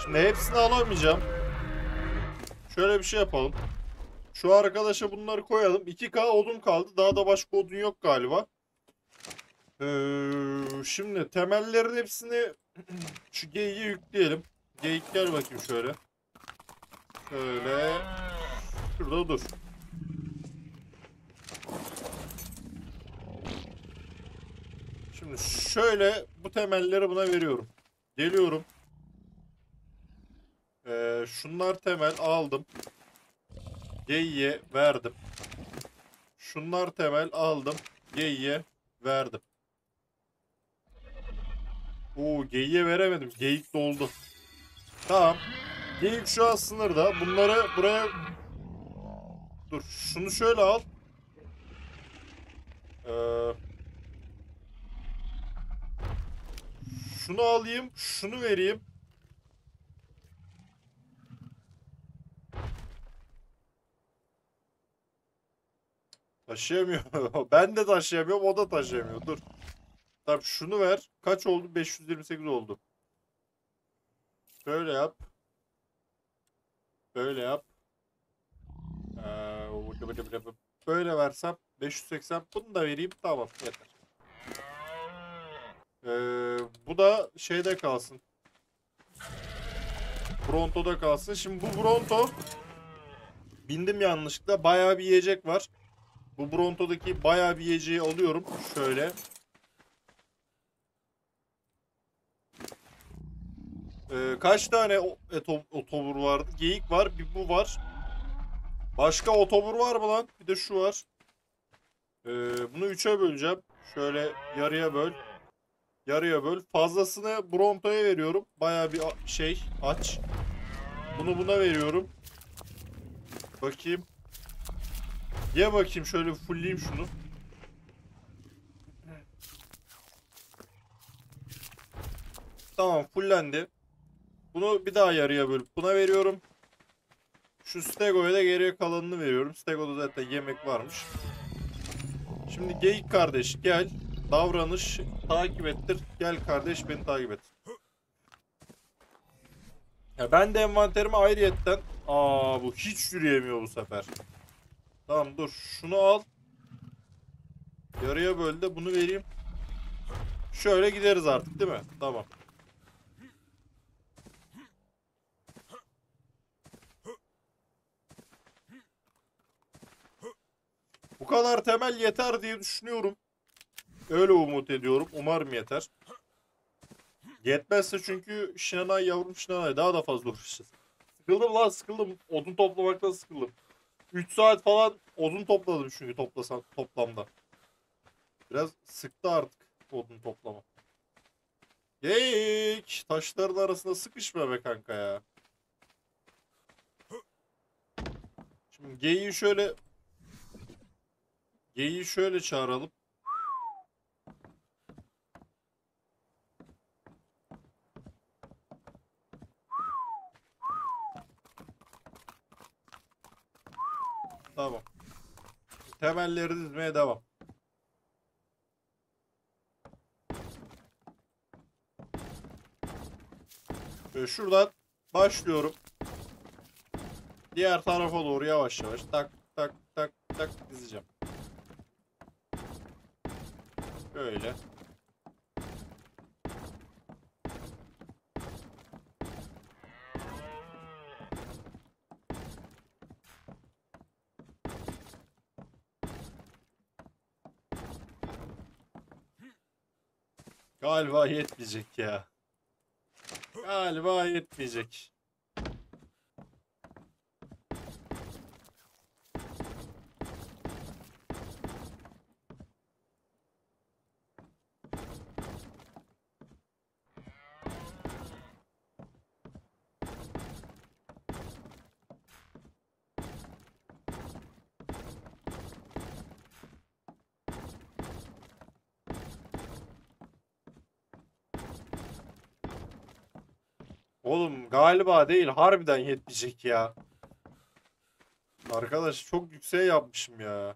Şimdi hepsini alamayacağım. Şöyle bir şey yapalım. Şu arkadaşa bunları koyalım. 2K odun kaldı. Daha da başka odun yok galiba. Şimdi temellerin hepsini şu geyiğe yükleyelim. Geyik gel bakayım şöyle. Şöyle. Şurada dur. Şimdi şöyle bu temelleri buna veriyorum. Geliyorum. Şunlar temel aldım. Geyiğe verdim. Şunlar temel aldım. Geyiğe verdim. Oo, geyiğe veremedim. Geyik doldu. Tamam. Geyik şu an sınırda. Bunları buraya... Dur. Şunu şöyle al. Ee, Şunu alayım. Şunu vereyim. Taşıyamıyor. Ben de taşıyamıyorum. O da taşıyamıyor. Dur. Tamam şunu ver. Kaç oldu? 528 oldu. Böyle yap. Böyle yap. Böyle versem 580. Bunu da vereyim. Tamam yeter. Bu da şeyde kalsın. Bronto'da kalsın. Şimdi bu Bronto bindim yanlışlıkla. Bayağı bir yiyecek var. Bu Bronto'daki bayağı bir yiyeceği alıyorum. Şöyle. Kaç tane otobur vardı? Geyik var. Bir bu var. Başka otobur var mı lan? Bir de şu var. Bunu 3'e böleceğim. Şöyle yarıya böl. Yarıya böl. Fazlasını Bronto'ya veriyorum. Bayağı bir şey aç. Bunu buna veriyorum. Bakayım. Ye bakayım şöyle fullleyeyim şunu. Tamam fullendi. Bunu bir daha yarıya bölüp buna veriyorum. Şu Stego'ya da geriye kalanını veriyorum. Stego'da zaten yemek varmış. Şimdi geyik kardeş gel. Davranış takip ettir. Gel kardeş beni takip et. Ya ben de envanterime ayrıyetten... Aa bu hiç yürüyemiyor bu sefer. Tamam dur şunu al. Yarıya böl de bunu vereyim. Şöyle gideriz artık değil mi? Tamam. Bu kadar temel yeter diye düşünüyorum. Öyle umut ediyorum. Umarım yeter. Yetmezse çünkü Şinanay yavrum Şinanay daha da fazla uğraşacağız. Sıkıldım lan sıkıldım. Odun toplamaktan sıkıldım. 3 saat falan odun topladım çünkü toplasam toplamda. Biraz sıktı artık odun toplama. Geyik! Taşların arasında sıkışma be kanka ya. Şimdi geyiği şöyle çağıralım. Tamam. Temelleri dizmeye devam. Şöyle şuradan başlıyorum. Diğer tarafa doğru yavaş yavaş tak tak tak tak dizeceğim. Böyle. Galiba yetmeyecek ya. Galiba yetmeyecek. Oğlum galiba değil harbiden yetmeyecek ya. Arkadaş çok yükseğe yapmışım ya.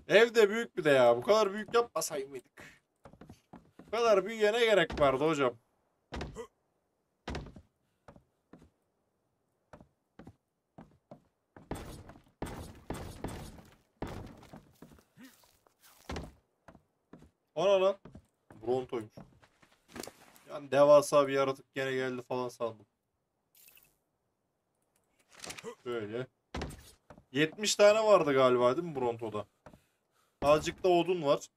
Ev de büyük bir de ya. Bu kadar büyük yapmasaydık. Bu kadar büyüğe ne gerek vardı hocam? Ona lan. Brontoymuş. Yani devasa bir yaratık gene geldi falan sandım. Böyle. 70 tane vardı galiba değil mi Bronto'da? Azıcık da odun var.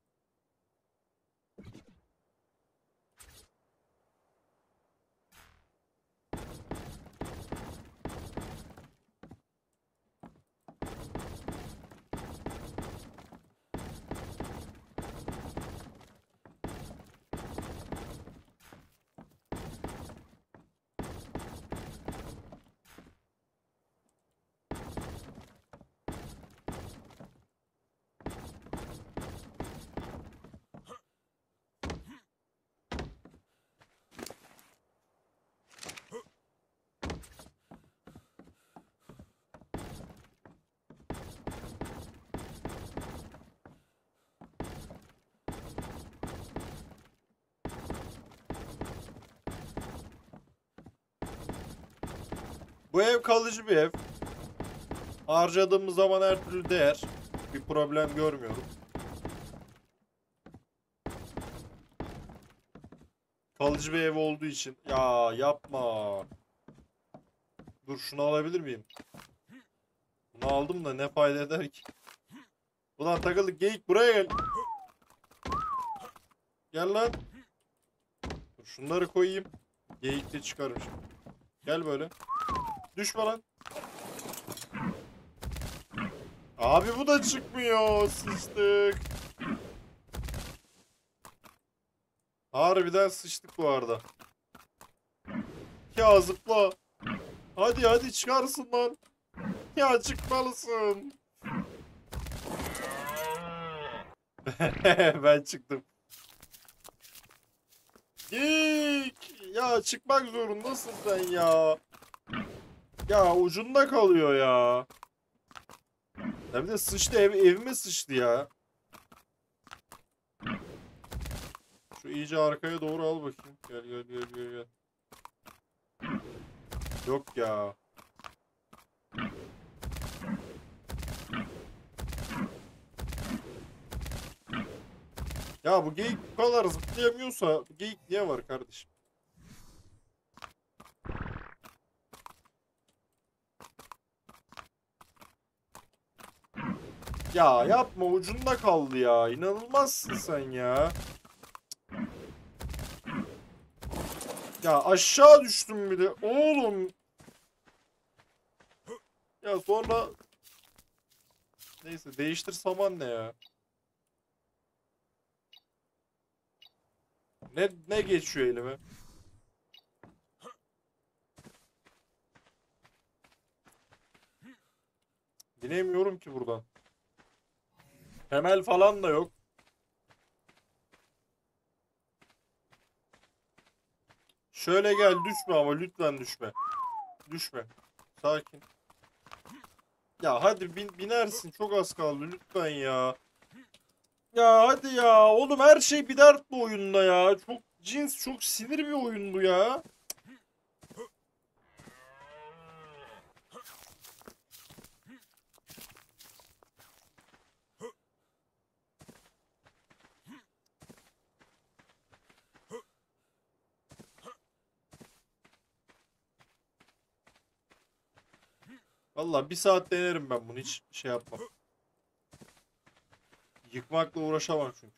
Bu ev kalıcı bir ev. Harcadığımız zaman her türlü değer. Bir problem görmüyorum. Kalıcı bir ev olduğu için. Ya yapma. Dur şunu alabilir miyim? Bunu aldım da ne fayda eder ki? Ulan takıldık geyik buraya gel. Gel lan. Dur şunları koyayım. Geyik de çıkarmış. Gel böyle. Düşme lan. Abi bu da çıkmıyor. Sıçtık. Harbiden sıçtık bu arada. Ya zıpla. Hadi hadi çıkarsın lan. Ya çıkmalısın. Ben çıktım. Geyik. Ya çıkmak zorundasın sen ya. Ya ucunda kalıyor ya. Ya bir de sıçtı evime sıçtı ya. Şu iyice arkaya doğru al bakayım. Gel gel gel gel gel. Yok ya. Ya bu geyik bu kadar zıplayamıyorsa bu geyik niye var kardeşim? Ya yapma ucunda kaldı ya. İnanılmazsın sen ya. Ya aşağı düştüm bir de. Oğlum. Ya sonra neyse değiştir saman ne ya? Ne geçiyor elime? Binemiyorum ki buradan. Temel falan da yok. Şöyle gel düşme ama lütfen düşme. Düşme. Sakin. Ya hadi binersin çok az kaldı lütfen ya. Ya hadi ya oğlum her şey bir dert bu oyunda ya. Çok cins çok sinir bir oyun bu ya. Vallahi bir saat denerim ben bunu hiç şey yapmam. Yıkmakla uğraşamam çünkü.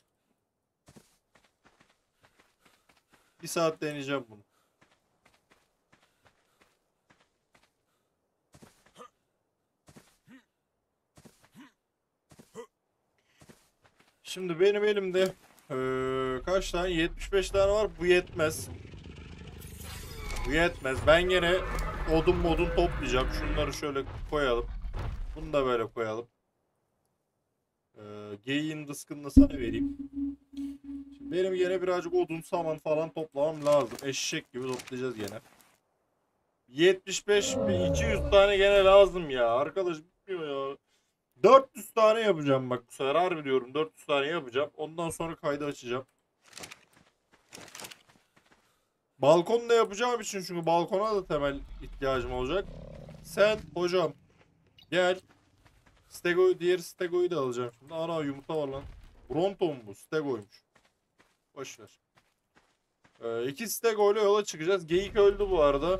Bir saat deneyeceğim bunu. Şimdi benim elimde kaç tane? 75 tane var. Bu yetmez. Bu yetmez. Ben gene odun modun toplayacağım. Şunları şöyle koyalım. Bunu da böyle koyalım. Geyiğin rızkını da sana vereyim. Şimdi benim gene birazcık odun, saman falan toplamam lazım. Eşek gibi toplayacağız gene. 75 200 tane gene lazım ya. Arkadaş bitmiyor ya. 400 tane yapacağım bak, bu sefer harbi diyorum, 400 tane yapacağım. Ondan sonra kaydı açacağım. Balkonu da yapacağım için, çünkü balkona da temel ihtiyacım olacak. Sen hocam gel. Stego, diğer Stego'yu da alacağım şimdi. Ana yumurta var lan. Bronto mu bu? Stego'ymuş. Boşver. 2 Stego ile yola çıkacağız. Geyik öldü bu arada.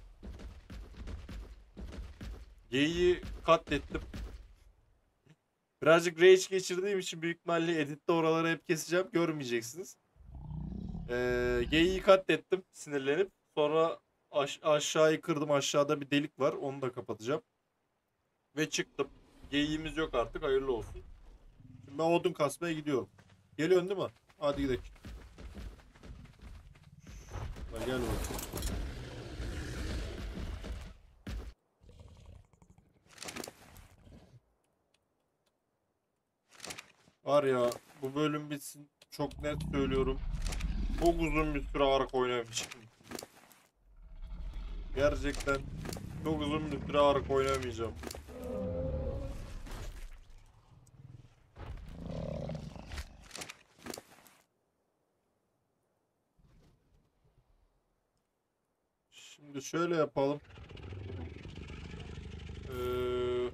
Geyiği katlettim. Birazcık rage geçirdiğim için büyük ihtimalle editte oraları hep keseceğim. Görmeyeceksiniz. Geyiği katlettim sinirlenip. Sonra aşağıyı kırdım. Aşağıda bir delik var. Onu da kapatacağım. Ve çıktım. Geyiğimiz yok artık. Hayırlı olsun. Şimdi ben odun kasmaya gidiyorum. Geliyorsun değil mi? Hadi gidelim. Gel bakalım. Var ya, bu bölüm bitsin. Çok net söylüyorum. Çok uzun bir süre Ark oynamayacağım. Gerçekten çok uzun bir süre Ark oynamayacağım. Şimdi şöyle yapalım. Ee,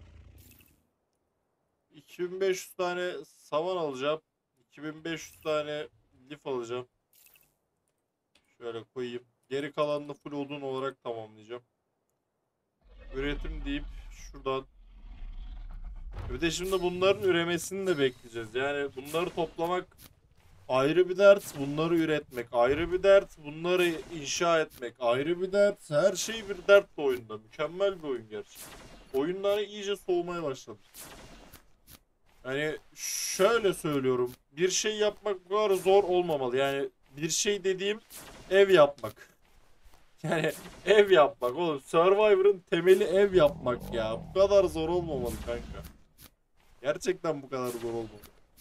2500 tane saman alacağım. 2500 tane lif alacağım. Şöyle koyayım. Geri kalanını full odun olarak tamamlayacağım. Üretim deyip şuradan. Bir de şimdi bunların üremesini de bekleyeceğiz. Yani bunları toplamak ayrı bir dert, bunları üretmek ayrı bir dert, bunları inşa etmek ayrı bir dert. Her şey bir dert bu oyunda. Mükemmel bir oyun gerçekten. Oyunları iyice soğumaya başladı. Yani şöyle söylüyorum. Bir şey yapmak bu kadar zor olmamalı. Yani bir şey dediğim ev yapmak. Yani ev yapmak oğlum. Survivor'ın temeli ev yapmak ya. Bu kadar zor olmamalı kanka. Gerçekten bu kadar zor olmamalı.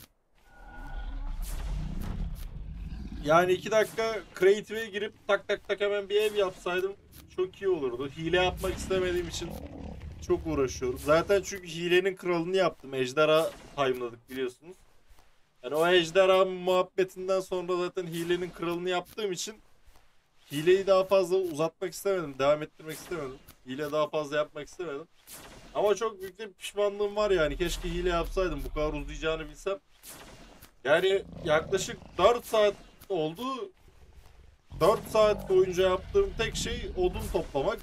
Yani 2 dakika Creative'e girip tak tak tak hemen bir ev yapsaydım çok iyi olurdu. Hile yapmak istemediğim için çok uğraşıyorum. Zaten çünkü hilenin kralını yaptım. Ejderha time'ladık biliyorsunuz. Yani o ejderha muhabbetinden sonra zaten hilenin kralını yaptığım için hileyi daha fazla uzatmak istemedim. Devam ettirmek istemedim. Hile daha fazla yapmak istemedim. Ama çok büyük bir pişmanlığım var yani. Keşke hile yapsaydım. Bu kadar uzayacağını bilsem. Yani yaklaşık 4 saat oldu. 4 saat boyunca yaptığım tek şey odun toplamak.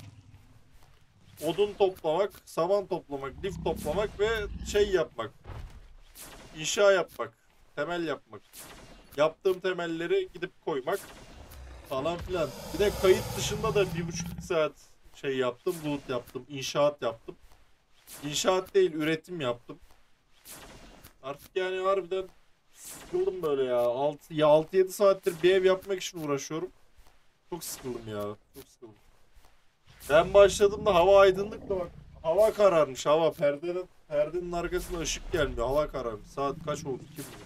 Odun toplamak, saman toplamak, lif toplamak ve şey yapmak. İnşa yapmak. Temel yapmak. Yaptığım temelleri gidip koymak falan filan. Bir de kayıt dışında da 1,5 saat şey yaptım. Loot yaptım. İnşaat yaptım. İnşaat değil, üretim yaptım. Artık yani harbiden sıkıldım böyle ya. 6-7 saattir bir ev yapmak için uğraşıyorum. Çok sıkıldım ya. Çok sıkıldım. Ben başladığımda hava aydınlıktı bak. Hava kararmış, hava. Perdenin arkasında ışık gelmiyor. Hava kararmış. Saat kaç oldu? 2 buçuk.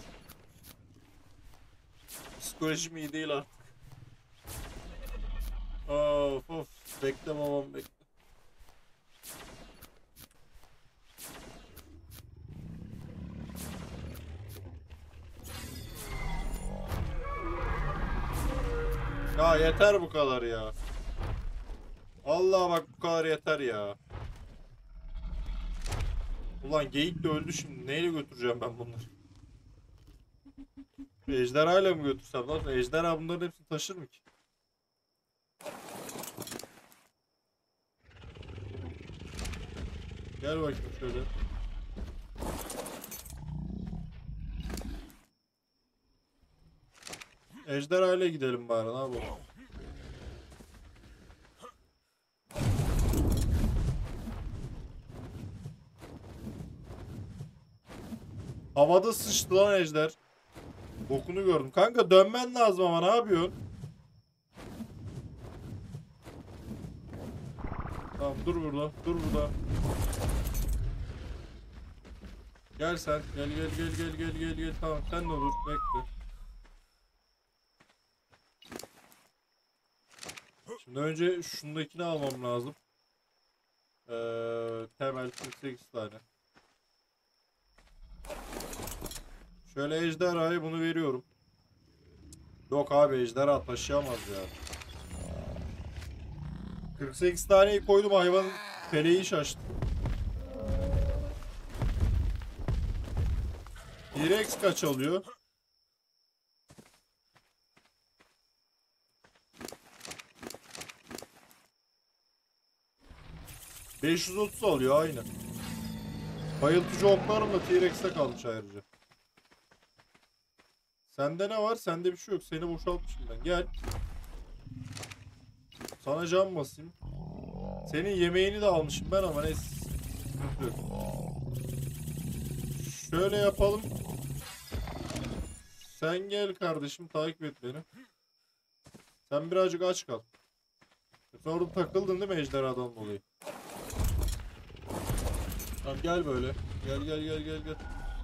Psikolojim iyi değil artık. Of of. Bekle babam bekle. Ya yeter bu kadar ya. Allah bak bu kadar yeter ya. Ulan geyik de öldü şimdi. Neyle götüreceğim ben bunları? Ejderhayla mı götürsem lan? Ejderha bunların hepsini taşır mı ki? Gel bakayım şöyle. Ejderhayla gidelim bari, ne yapalım? Havada sıçtı lan ejder. Bokunu gördüm. Kanka dönmen lazım ama ne yapıyorsun? Tamam dur burada. Dur burada. Gel sen. Gel gel gel gel gel gel gel. Tamam sen de dur. Bekle. Şimdi önce şundakini almam lazım. Temel 48 tane. Şöyle ejderhaya bunu veriyorum. Yok abi, ejderha taşıyamaz ya. 48 taneyi koydum, hayvanın feleği şaştı. T-Rex kaç alıyor? ...530 alıyor aynı. Bayıltıcı oklarım da T-Rex'te kalmış ayrıca. Sende ne var? Sende bir şey yok. Seni boşaltmışım ben. Gel. Sana can basayım. Senin yemeğini de almışım ben ama neyse. Sıkıntı yok. Şöyle yapalım. Sen gel kardeşim, takip et beni. Sen birazcık aç kal. Sen orada takıldın değil mi ejderhadan dolayı? Tamam gel böyle. Gel gel gel gel gel.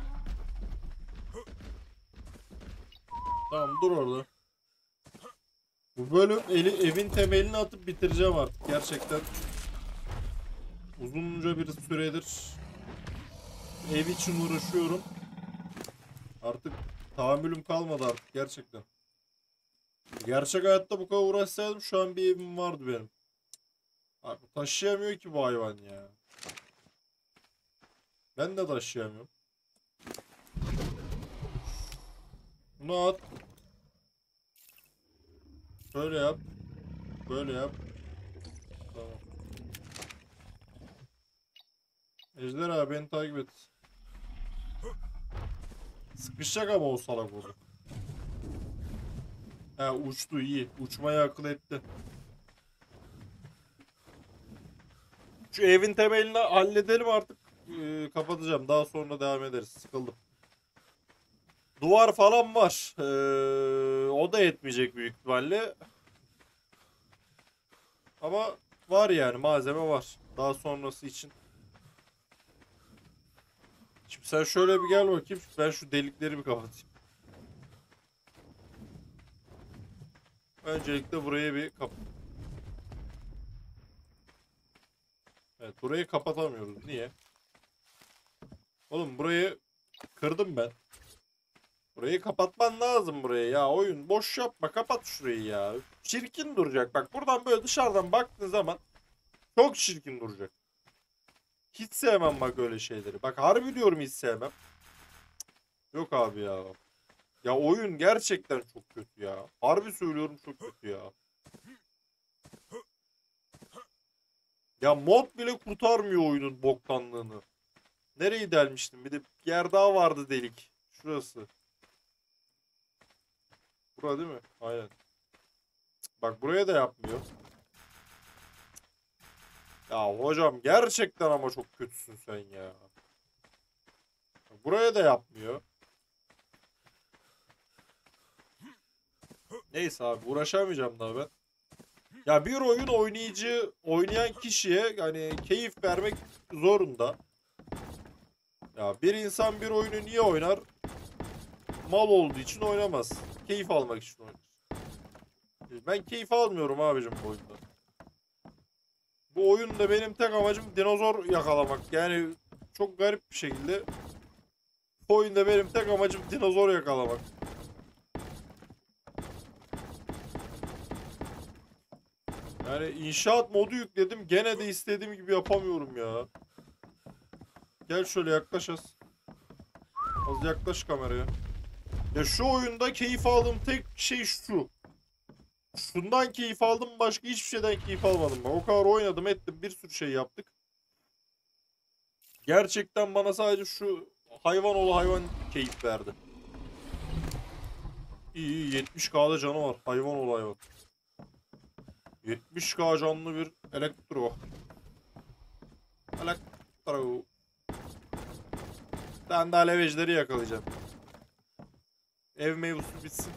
Tamam dur orada. Bu bölüm evin temelini atıp bitireceğim artık. Gerçekten uzunca bir süredir ev için uğraşıyorum. Artık tahammülüm kalmadı artık gerçekten. Gerçek hayatta bu kadar uğraşsaydım şu an bir evim vardı benim. Abi taşıyamıyor ki bu hayvan ya. Ben de taşıyamıyorum. Bunu at. Şöyle yap. Böyle yap. Tamam. Ejderha beni takip et. Sıkışacak ama o salak olur. He uçtu, iyi. Uçmayı akıl etti. Şu evin temelini halledelim artık. Kapatacağım. Daha sonra devam ederiz. Sıkıldım. Duvar falan var. O da yetmeyecek büyük ihtimalle. Ama var yani, malzeme var. Daha sonrası için. Şimdi sen şöyle bir gel bakayım. Ben şu delikleri bir kapatayım. Öncelikle burayı bir Evet, burayı kapatamıyoruz. Niye? Oğlum burayı kırdım ben. Burayı kapatman lazım burayı ya. Oyun boş yapma. Kapat şurayı ya. Çirkin duracak. Bak buradan böyle dışarıdan baktığın zaman çok çirkin duracak. Hiç sevmem bak öyle şeyleri. Bak harbi diyorum, hiç sevmem. Yok abi ya. Ya oyun gerçekten çok kötü ya. Harbi söylüyorum, çok kötü ya. Ya mod bile kurtarmıyor oyunun boktanlığını. Nereyi delmiştim? Bir de bir yer daha vardı delik. Şurası. Bura değil mi? Aynen. Bak buraya da yapmıyor. Ya hocam gerçekten ama çok kötüsün sen ya. Buraya da yapmıyor. Neyse abi, uğraşamayacağım daha ben. Ya bir oyun oynayan kişiye yani keyif vermek zorunda. Ya bir insan bir oyunu niye oynar? Mal olduğu için oynamaz. Keyif almak için oynar. Ben keyif almıyorum abicim bu oyunda. Bu oyunda benim tek amacım dinozor yakalamak. Yani çok garip bir şekilde bu oyunda benim tek amacım dinozor yakalamak. Yani inşaat modu yükledim. Gene de istediğim gibi yapamıyorum ya. Gel şöyle yaklaş az. Az yaklaş kameraya. Ya şu oyunda keyif aldığım tek şey şu. Şundan keyif aldım, başka hiçbir şeyden keyif almadım ben. O kadar oynadım ettim, bir sürü şey yaptık. Gerçekten bana sadece şu hayvan oğlu hayvan keyif verdi. İyi 70K'da canı var hayvan oğlu hayvan. 70K canlı bir elektro. Elektro. Ben de alevecileri yakalayacağım. Ev mevzusu bitsin.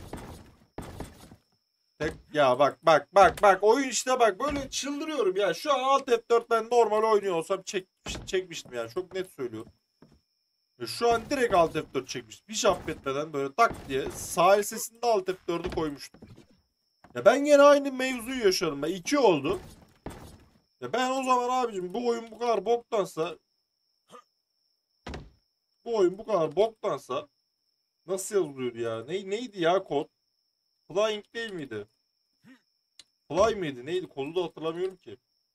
Ya bak oyun işte, bak böyle çıldırıyorum ya. Şu an Alt F4 ben normal oynuyor olsam çekmiştim yani, çok net söylüyorum. Şu an direkt Alt F4 çekmiştim. Hiç affetmeden böyle tak diye sahil sesinde Alt F4'ü koymuştum. Ya ben yine aynı mevzuyu yaşadım. Ben 2 oldu. Ya ben o zaman abicim bu oyun bu kadar boktansa Nasıl yazılıyordu ya? Neydi ya kod? Flying değil miydi? Fly mıydı? Neydi? Kodu da hatırlamıyorum ki.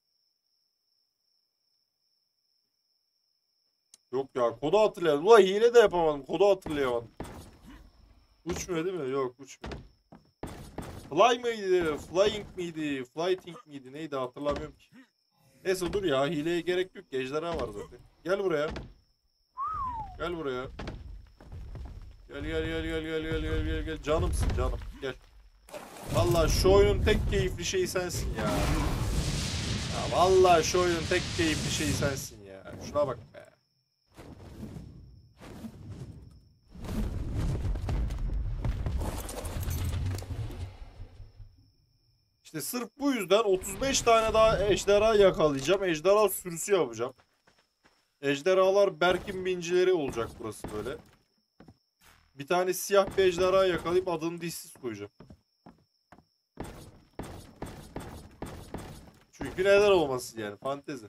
Yok ya, kodu hatırlayamadım. Ulan hile de yapamadım. Kodu hatırlayamadım. Uçmuyor değil mi? Yok, uçmuyor. Fly mıydı? Flying miydi? Flighting miydi? Neydi hatırlamıyorum ki. Neyse dur ya, hileye gerek yok. Ejderha var zaten. Gel buraya. Gel buraya. Gel. Canımsın canım. Gel. Vallahi şu oyunun tek keyifli şeyi sensin ya. Ya vallahi şu oyunun tek keyifli şeyi sensin ya. Şuna bak be. İşte sırf bu yüzden 35 tane daha ejderha yakalayacağım. Ejderha sürüsü yapacağım. Ejderhalar Berk'in bincileri olacak burası böyle. Bir tane siyah bir ejderha yakalayıp adını dişsiz koyacağım. Çünkü neden olmasın yani, fantezi.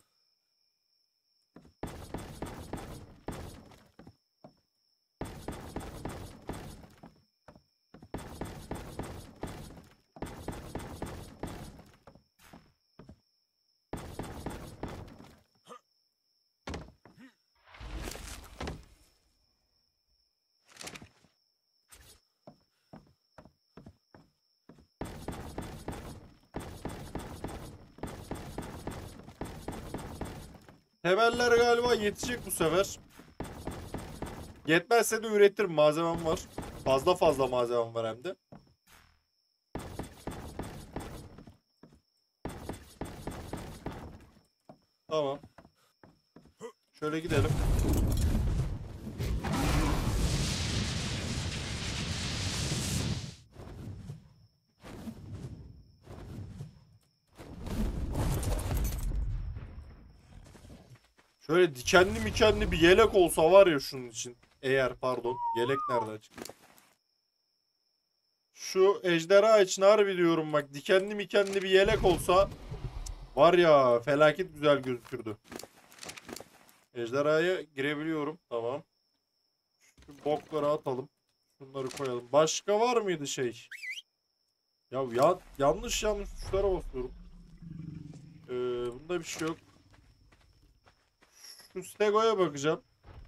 Temeller galiba yetecek bu sefer. Yetmezse de üretirim, malzemem var. Fazla malzemem var hem de. Tamam. Şöyle gidelim. Şöyle dikenli mikenli bir yelek olsa var ya şunun için. Eğer pardon. Yelek nereden çıktı? Şu ejderha için harbi diyorum bak. Dikenli mikenli bir yelek olsa var ya, felaket güzel gözükürdü. Ejderhaya girebiliyorum. Tamam. Şu bokları atalım. Şunları koyalım. Başka var mıydı şey? Ya yanlış tuşlara basıyorum. Bunda bir şey yok. Şu Stego'ya bakacağım.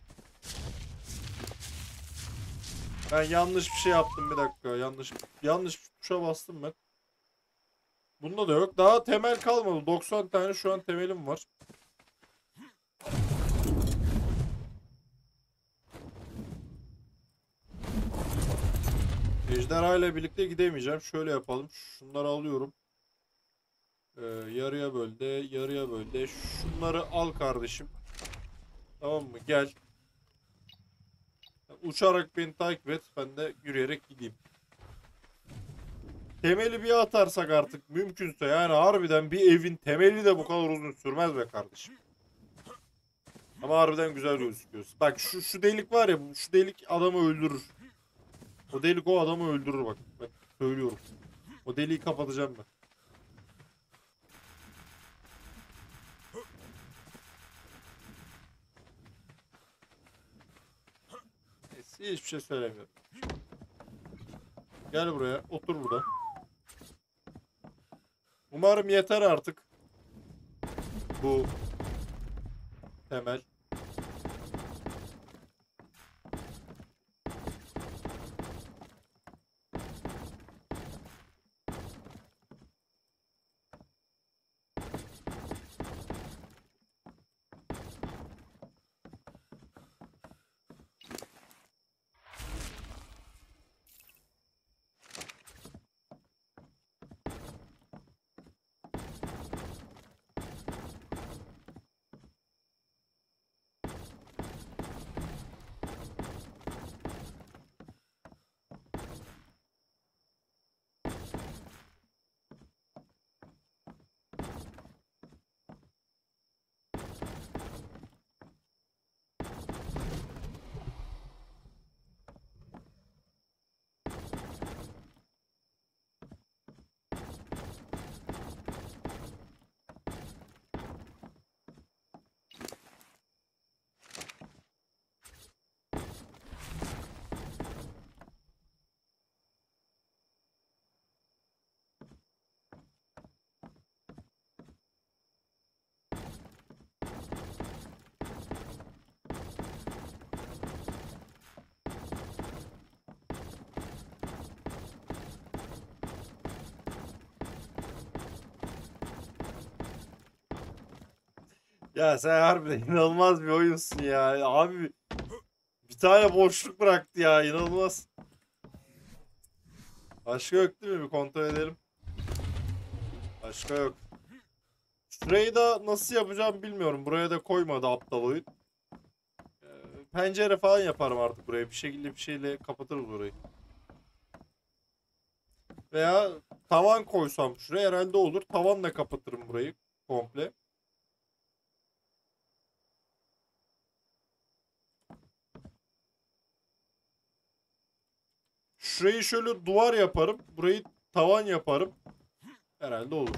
Ben yanlış bir şey yaptım, bir dakika. Yanlış bir tuşa bastım ben. Bunda da yok. Daha temel kalmadı. 90 tane şu an temelim var. Ejderha ile birlikte gidemeyeceğim. Şöyle yapalım. Şunları alıyorum. Yarıya böl de, yarıya böl de. Şunları al kardeşim. Tamam mı? Gel. Uçarak beni takip et. Ben de yürüyerek gideyim. Temeli bir atarsak artık mümkünse, yani harbiden bir evin temeli de bu kadar uzun sürmez be kardeşim. Ama harbiden güzel gözüküyor. Bak şu delik var ya, şu delik adamı öldürür. O delik o adamı öldürür bak. Bak söylüyorum. O deliği kapatacağım ben. Neyse, hiçbir şey söylemiyorum. Gel buraya, otur burada. Umarım yeter artık. Bu temel. Ya sen harbiden inanılmaz bir oyunsun ya. Abi bir tane boşluk bıraktı ya, inanılmaz. Başka yok değil mi? Bir kontrol edelim. Başka yok. Şurayı da nasıl yapacağım bilmiyorum. Buraya da koymadı aptal oyun. Pencere falan yaparım artık buraya. Bir şekilde bir şeyle kapatırız burayı. Veya tavan koysam şuraya herhalde olur. Tavanla kapatırım burayı komple. Şurayı şöyle duvar yaparım. Burayı tavan yaparım. Herhalde olur.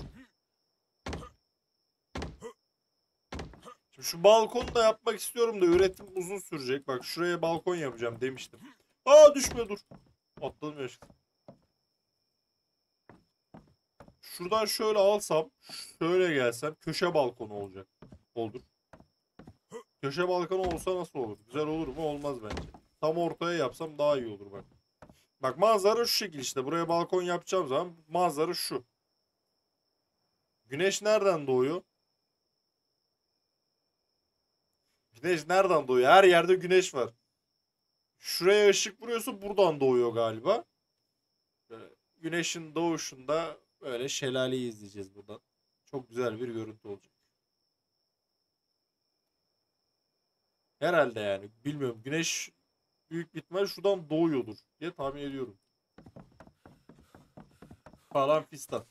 Şimdi şu balkonu da yapmak istiyorum da üretim uzun sürecek. Bak şuraya balkon yapacağım demiştim. Aa düşme dur. Atladım ya. Şuradan şöyle alsam, şöyle gelsem köşe balkonu olacak. Olur. Köşe balkonu olsa nasıl olur? Güzel olur mu? Olmaz bence. Tam ortaya yapsam daha iyi olur bak. Bak manzara şu şekil işte. Buraya balkon yapacağım zaman manzara şu. Güneş nereden doğuyor? Güneş nereden doğuyor? Her yerde güneş var. Şuraya ışık vuruyorsa buradan doğuyor galiba. Böyle güneşin doğuşunda böyle şelaleyi izleyeceğiz buradan. Çok güzel bir görüntü olacak. Herhalde yani. Bilmiyorum. Güneş büyük bir ihtimal şuradan doğuyordur diye tahmin ediyorum. Falan fistan.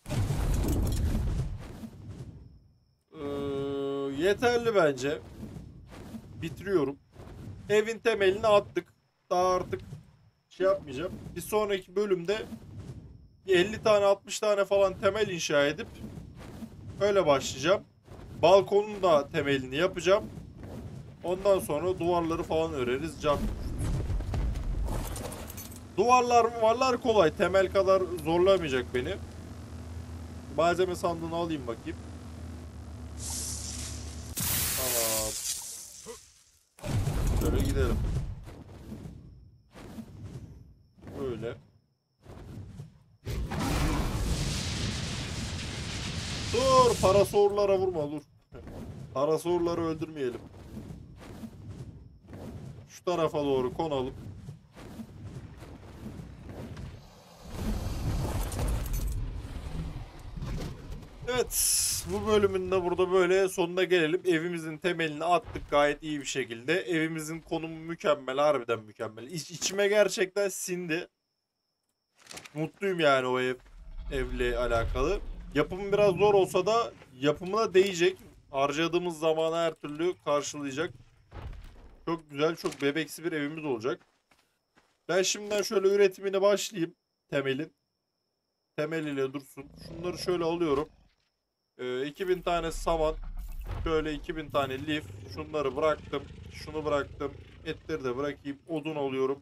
Ee, yeterli bence. Bitiriyorum. Evin temelini attık. Daha artık şey yapmayacağım. Bir sonraki bölümde 50 tane 60 tane falan temel inşa edip öyle başlayacağım. Balkonun da temelini yapacağım. Ondan sonra duvarları falan öreriz. Cam. Duvarlar kolay. Temel kadar zorlamayacak beni. Malzeme sandığını alayım bakayım. Tamam. Şöyle gidelim. Böyle. Dur, parasorlara vurma dur. Parasorları öldürmeyelim. Şu tarafa doğru konalım. Evet, bu bölümün de burada böyle sonuna gelelim. Evimizin temelini attık gayet iyi bir şekilde. Evimizin konumu mükemmel, harbiden mükemmel. İçime gerçekten sindi. Mutluyum yani o evle alakalı. Yapımı biraz zor olsa da yapımına değecek. Harcadığımız zamanı her türlü karşılayacak. Çok güzel, çok bebeksi bir evimiz olacak. Ben şimdiden şöyle üretimine başlayayım temelin. Temeliyle dursun. Şunları şöyle alıyorum. 2000 tane saman. Şöyle 2000 tane lif. Şunları bıraktım. Şunu bıraktım. Etleri de bırakayım. Odun alıyorum.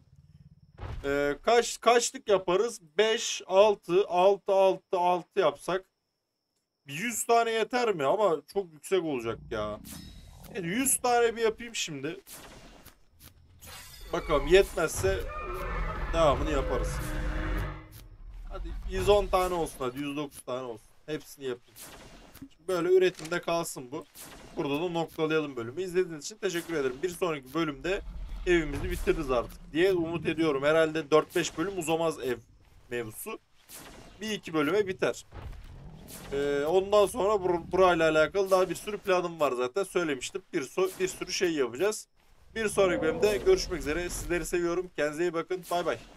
Kaçlık yaparız? 5, 6, 6, 6, 6 yapsak. 100 tane yeter mi? Ama çok yüksek olacak ya. 100 tane bir yapayım şimdi. Bakalım yetmezse devamını yaparız. Hadi 110 tane olsun, hadi 109 tane olsun. Hepsini yapayım. Şimdi böyle üretimde kalsın bu. Burada da noktalayalım bölümü. İzlediğiniz için teşekkür ederim. Bir sonraki bölümde evimizi bitiririz artık diye umut ediyorum. Herhalde 4-5 bölüm uzamaz ev mevzusu. Bir iki bölüme biter. Ondan sonra burayla alakalı daha bir sürü planım var zaten. Söylemiştim. Bir sürü şey yapacağız. Bir sonraki bölümde görüşmek üzere. Sizleri seviyorum. Kendinize iyi bakın. Bay bay.